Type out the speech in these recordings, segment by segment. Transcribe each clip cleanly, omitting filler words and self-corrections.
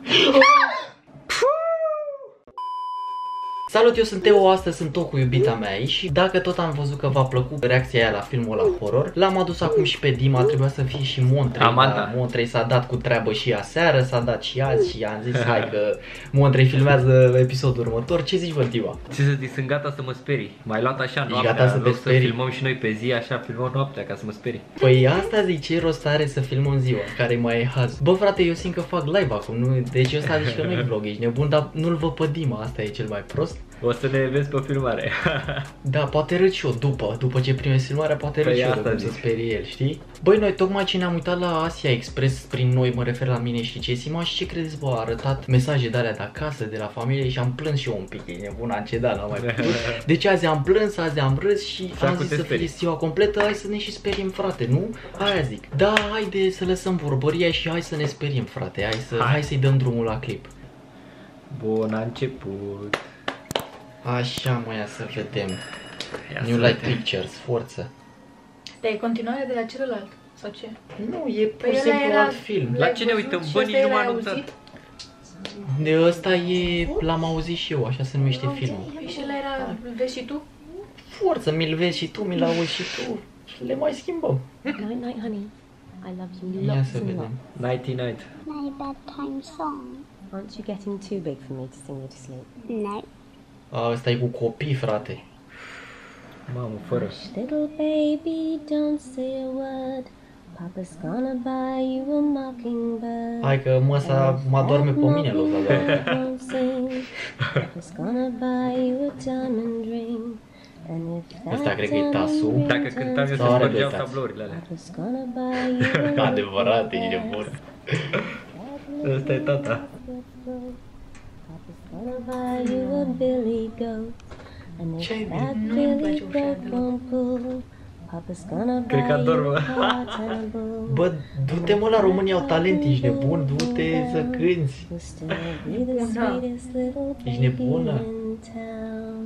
Salut, eu sunt Teo, astăzi sunt tot cu iubita mea aici și dacă tot am văzut că v-a plăcut reacția aia la filmul ăla horror, l-am adus acum și pe Dima, trebuia să fie și Montrei, dar Montrei s-a dat cu treabă și aseară, s-a dat și azi și am zis hai că Montrei filmează episodul următor. Ce zici, bă, Dima? Ce să zic, sunt gata să mă sperii. M-ai luat așa noaptea, gata să te sperii? să filmăm și noi pe zi, așa filmăm noaptea ca să mă sperii. Păi asta zic, ce rost are să filmăm ziua, care mai e haz. Bă, frate, eu simt că fac live acum, nu? Deci ăsta zici că nu-i vlog, ești nebun, dar nu-l văd pe Dima, asta e cel mai prost. O să ne vezi pe filmare. Da, poate râd și eu după ce primesc filmarea, poate râd și eu, cum să sperie el, știi? Băi, noi tocmai ce ne-am uitat la Asia Express, prin noi mă refer la mine și Cesima, și ce credeți, bă, a arătat mesaje de alea de acasă, de la familie și am plâns și eu un pic, e nebun, am cedat, n-am mai putut. Deci azi am plâns, azi am râs și am zis să fie ziua completă, hai să ne și speriem, frate, nu? Aia zic. Da, haide să lăsăm vorbăria și hai să ne speriem, frate, hai să-i dăm drumul la clip. Bun, a început. Așa, mă, ia să vedem. New Light Pictures, forță. Dar e continuare de la celălalt, sau ce? Nu, e pur și simplu alt film. La ce ne uităm? Bă, nici nu m-a anunțat. De ăsta e, l-am auzit și eu, așa se numește filmul. Și ăla era, vezi și tu? Forță, mi-l vezi și tu, mi-l auzi și tu. Le mai schimbăm. Night, night, honey. I love you Ia lots să and vedem. lots. Nighty night. My bedtime song. Aren't you getting too big for me to sing you to sleep? No. Ăsta e cu copii, frate. Mamă, fără. Little baby, don't say a word. Papa's gonna buy you a mockingbird. Hai că măsa mă adorme pe mine, l-o să Don't sing. Papa's gonna buy you a diamond ring. And if Ăsta that cred că e diamond tasul. ring Dacă cântam eu se Sau are spărgeau doi tați. tablourile alea. Papa's gonna buy you a Adevărat, e nebun. Ăsta e tata. Papa's gonna buy you a billy goat. And if Ce-ai that Nu-mi place billy ușa goat deloc. won't pull, Papa's gonna Cred că buy ador, you mă. a cannibal. Bă, du-te, mă, la România au talent, ești nebun, du-te să cânti. You'll still be the sweetest little Ești baby nebună. in town.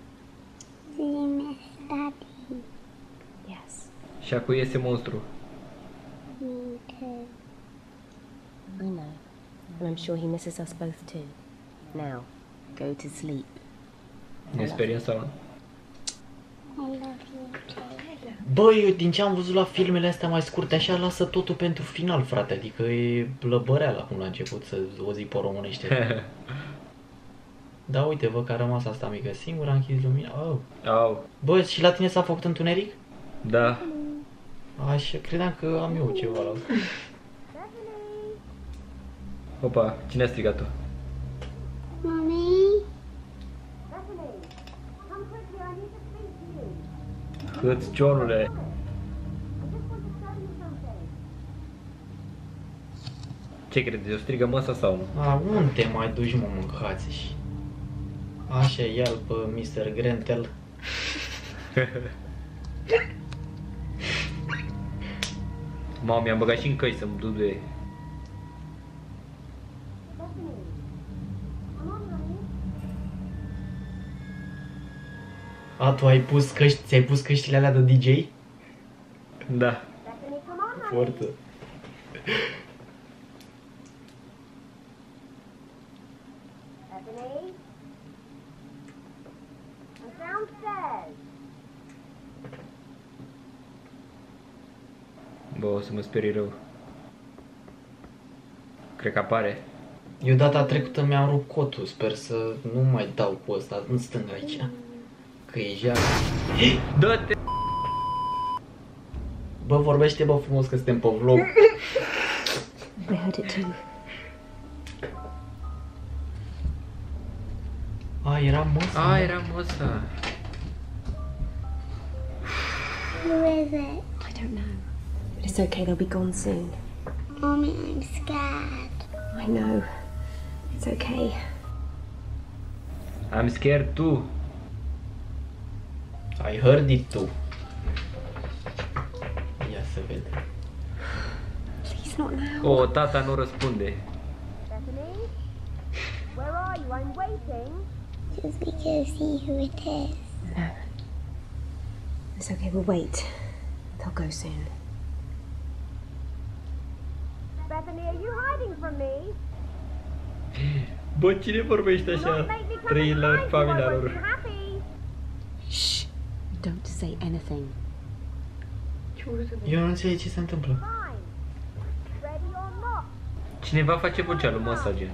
Do you miss Daddy? Yes. Și acum iese monstru. Me too. I know. And I'm sure he misses us both too. Now, go to sleep. Ne speriem sau nu? I love you too. Bă, eu din ce am văzut la filmele astea mai scurte, așa lasă totul pentru final, frate. Adică e lăbăreală acum la început, să o zic pe românește. Da, uite, văd că a rămas asta mică singură, a închis lumina. Oh. Au. Bă, și la tine s-a făcut întuneric? Da. Așa, credeam că am eu ceva la... Opa, cine a strigat-o? Mommy? Hâț, Johnule. Ce credeți? O strigă măsa sau nu? A, unde te mai duci, mă, mâncați și... Așa, ia-l pe Mr. Grentel. Mamă, mi-am băgat și în căi să-mi dude. A, tu ai pus căști, ți-ai pus căștile alea de DJ? Da. Foarte. Bă, o să mă sperii rău. Cred că apare. Eu data trecută mi-am rupt cotul, sper să nu mai dau cu ăsta în stânga aici. Că e jar. Dă-te! Bă, vorbește, bă, frumos că suntem pe vlog. I heard it too. A, era măsa. A, era măsa. Who is it? I don't know. But it's okay, they'll be gone soon. Mommy, I'm scared. I know. It's okay. I'm scared too. I heard it too. Ia să vedem. Please, not now. O, tata nu răspunde. Where are you? I'm waiting. Just because see who it is. No. It's okay, we'll wait. They'll go soon. Bethany, are you hiding from me? Bă, cine vorbește așa? Trei la familia lor. Shh! Don't say anything. Ce urâtă de... Eu nu înțeleg ce se întâmplă. Ready or not? Cineva face vocea lui Masa, gen.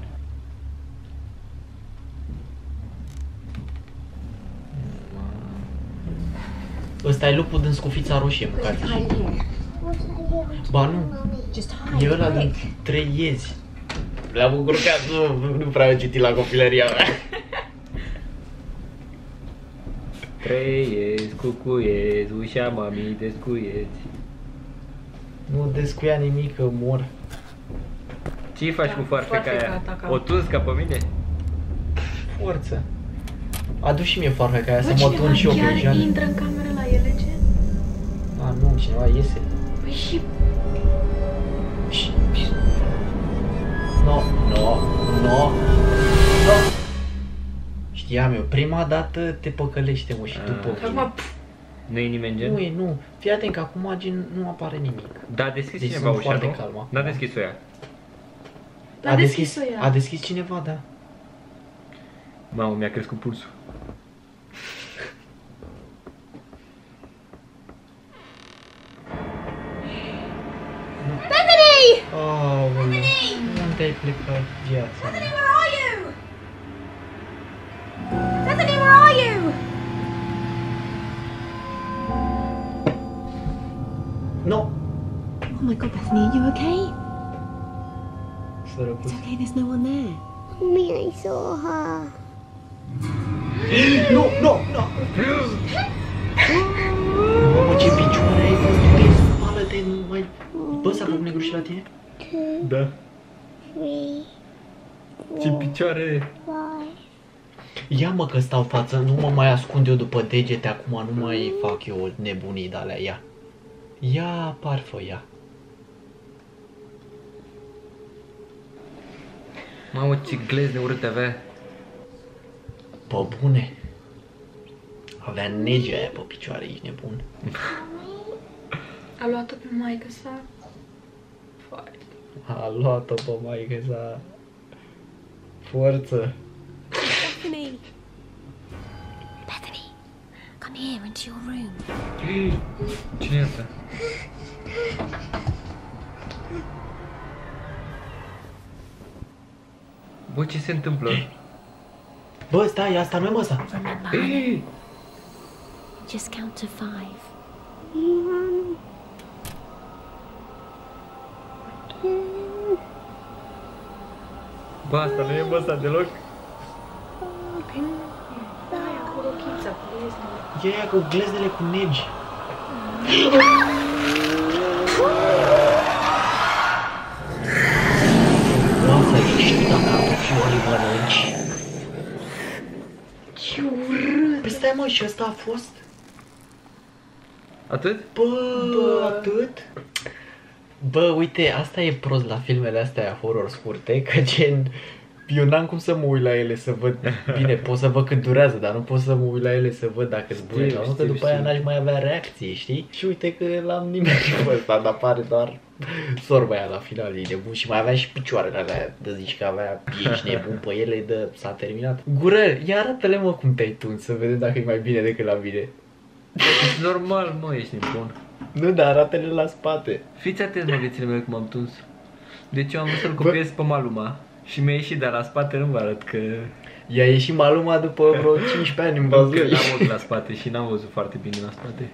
Ăsta e lupul din scufița roșie, mâncați. What's that here? Ba nu, Just e hide. ăla din 3 iezi. Le-am încurcat, nu prea am citit la copilăria mea. Trăiesc, cucuiesc, ușa mami, descuieți. Nu descuia nimic, că mor. Ce faci Da, cu foarfeca foarfeca aia? ta, ca- O tunzi ca pe mine? Forță. Adu și mie foarfeca aia, Bă, să mă cineva tun și eu pe chiar geale. intră în cameră la ele, ce? A, nu, cineva iese. Păi și... No, no, no, no. Știam eu, prima dată te păcălește, mă, și după... Acum, pf, Nu e nimeni, gen? Nu e, nu. Fii atent că acum gen nu apare nimic. Da, a deschis Deci cineva sunt ușa, foarte nu? calmă. N-a deschis-o ea. a deschis-o ea. A deschis cineva, da. Mamă, mi-a crescut pulsul. Aoleu, unde ai plecat viața mea? Where are you? Bethany, where are you? No! Oh my god, Bethany, are you okay? Sărăcuț. It's okay, there's no one there. Mommy, I saw her. Nu, nu, nu! Mamă, ce picioare ai făcut? Spală-te, nu mai... Bă, s-a făcut negru și la tine? 2, Da. 3, Ce picioare! 5. Ia mă că stau față, nu mă mai ascund eu după degete, acum nu mai fac eu nebunii de-alea, ia. Ia parfă, ia. Mamă, ce glezne urâte avea. Pă bune. Avea nege aia pe picioare, ești nebun. A luat-o pe maică sa. Foarte. A luat-o pe maică sa. Forță. Bethany! Bethany, come here into your room. Cine e asta? Bă, ce se întâmplă? Bă, stai, asta nu e măsa. Remember, just count to 5. 1, 2, Bă, asta nu e măsa deloc? Păi nu, e aia cu rochița, cu glezne. E aia cu gleznele cu negi. Lasă, ești dacă fiori mănânci. Ce urât! Păi stai mă, și ăsta a fost? Atât? Bă, atât? Bă, uite, asta e prost la filmele astea horror scurte, că gen... Eu n-am cum să mă uit la ele să văd, bine, pot să văd cât durează, dar nu pot să mă uit la ele să văd dacă sunt bune sau nu, că după aia n-aș mai avea reacție, știi? Și uite că l-am nimerit pe ăsta, dar apare doar sorba aia la final, e nebun și mai avea și picioarele alea, de zici că avea, ești nebun pe ele, de s-a terminat. Gură, ia arată-le mă cum te-ai tuns, să vedem dacă e mai bine decât la mine. E normal, mă, ești nebun. Nu, dar arată-le la spate. Fiți atenți, mă, viețile mele, cum am tuns. Deci eu am vrut să-l copiez pe Maluma. Și mi-a ieșit, dar la spate nu vă arăt că... I-a ieșit Maluma după vreo 15 ani în Că bazul. n-am văzut la spate și n-am văzut foarte bine la spate.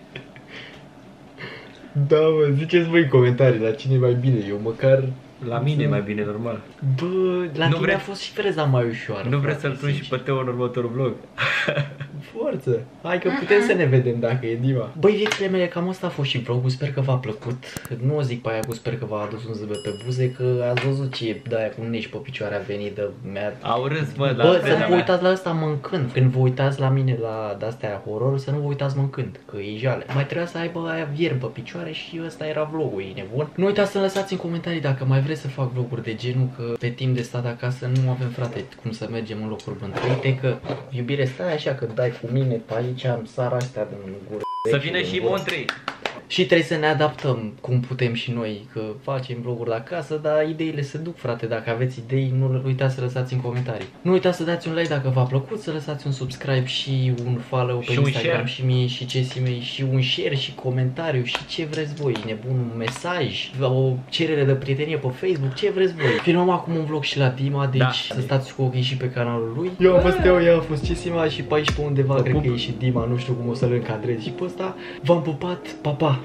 Da, mă, ziceți voi în comentarii, dar cine e mai bine, eu măcar... La mine e mai bine, normal. Bă, la Nu tine vreți- a fost și freza mai ușoară. Nu vreți frate, să-l pun și sincer. pe Teo în următorul vlog? Forță! Hai că putem să ne vedem dacă e Dima. Băi, viețile mele, cam asta a fost și vlogul, sper că v-a plăcut. Nu o zic pe aia cu sper că v-a adus un zâmbet pe buze, că ați văzut ce e de-aia cu nești pe picioare a venit de mea. Au râs, mă, la Bă, să freza nu vă mea. uitați la ăsta mâncând. Când vă uitați la mine la de-astea horror, să nu vă uitați mâncând, că e jale. Mai trebuia să aibă aia viermi pe picioare și ăsta era vlogul, e nebun. Nu uitați să lăsați în comentarii dacă mai vreți să fac vloguri de genul, că pe timp de stat acasă nu avem, frate, cum să mergem în locuri bântrăite, că iubire, stai așa că dai cu mine pe aici, am sar astea din gură. Să vină și Montrei. Și trebuie să ne adaptăm cum putem și noi, că facem vloguri de acasă, dar ideile se duc, frate. Dacă aveți idei, nu uitați să lăsați în comentarii. Nu uitați să dați un like dacă v-a plăcut, să lăsați un subscribe și un follow pe Instagram și mie și Cesii mei și un share și comentariu și ce vreți voi, nebun, un mesaj, o cerere de prietenie pe Facebook, ce vreți voi. Filmăm acum un vlog și la Dima, deci să stați cu ochii și pe canalul lui. Eu am fost Teo, ea a fost Cesima și pe aici pe undeva cred că e și Dima, nu știu cum o să-l încadrez și pe ăsta. V-am pupat, pa, pa!